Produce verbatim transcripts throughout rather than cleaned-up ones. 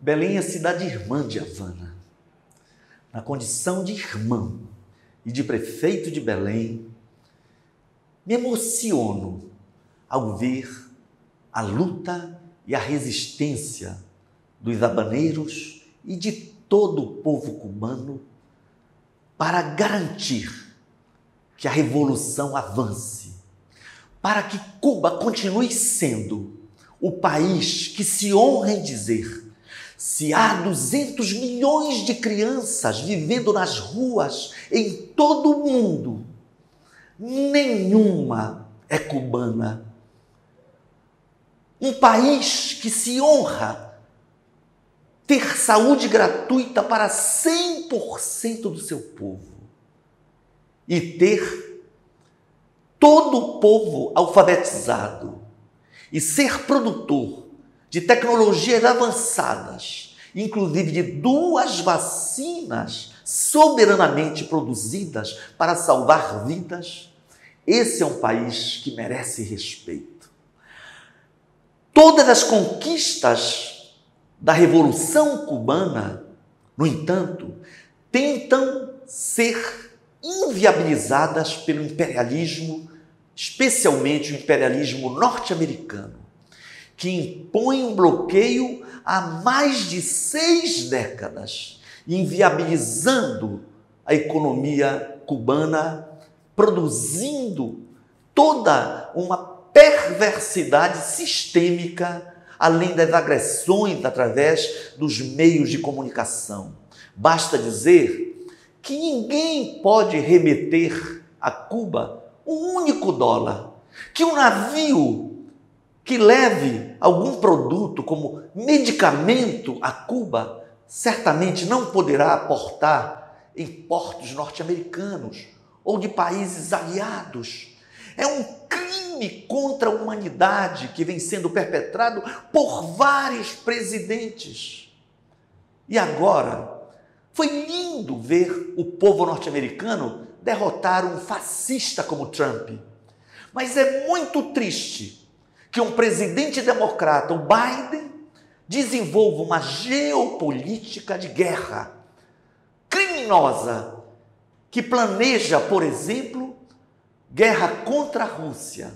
Belém é a cidade irmã de Havana. Na condição de irmão e de prefeito de Belém, me emociono ao ver a luta e a resistência dos habaneiros e de todo o povo cubano para garantir que a revolução avance, para que Cuba continue sendo o país que se honra em dizer: se há duzentos milhões de crianças vivendo nas ruas em todo o mundo, nenhuma é cubana. Um país que se honra ter saúde gratuita para cem por cento do seu povo e ter todo o povo alfabetizado e ser produtor de tecnologias avançadas, inclusive de duas vacinas soberanamente produzidas para salvar vidas. Esse é um país que merece respeito. Todas as conquistas da Revolução Cubana, no entanto, tentam ser inviabilizadas pelo imperialismo, especialmente o imperialismo norte-americano, que impõe um bloqueio há mais de seis décadas, inviabilizando a economia cubana, produzindo toda uma perversidade sistêmica, além das agressões através dos meios de comunicação. Basta dizer que ninguém pode remeter a Cuba um único dólar, que um navio que leve algum produto como medicamento a Cuba certamente não poderá aportar em portos norte-americanos ou de países aliados. É um crime contra a humanidade que vem sendo perpetrado por vários presidentes. E agora, foi lindo ver o povo norte-americano derrotar um fascista como Trump. Mas é muito triste que um presidente democrata, o Biden, desenvolva uma geopolítica de guerra criminosa, que planeja, por exemplo, guerra contra a Rússia,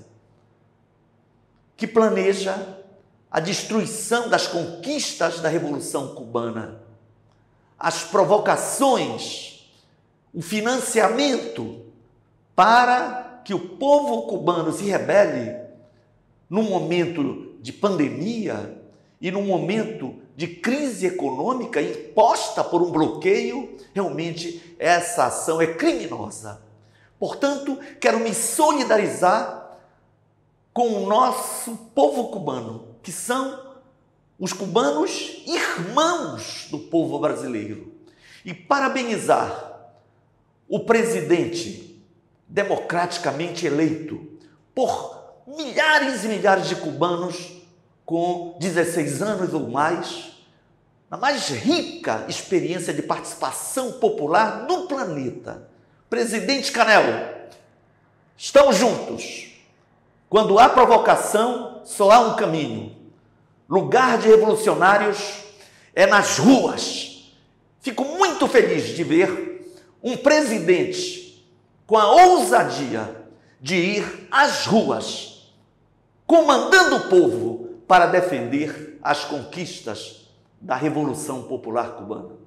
que planeja a destruição das conquistas da Revolução Cubana, as provocações, o financiamento para que o povo cubano se rebele num momento de pandemia e num momento de crise econômica imposta por um bloqueio. Realmente essa ação é criminosa. Portanto, quero me solidarizar com o nosso povo cubano, que são os cubanos irmãos do povo brasileiro, e parabenizar o presidente democraticamente eleito por milhares e milhares de cubanos com dezesseis anos ou mais, na mais rica experiência de participação popular do planeta. Presidente Canelo, estamos juntos. Quando há provocação, só há um caminho. Lugar de revolucionários é nas ruas. Fico muito feliz de ver um presidente com a ousadia de ir às ruas, comandando o povo para defender as conquistas da Revolução Popular Cubana.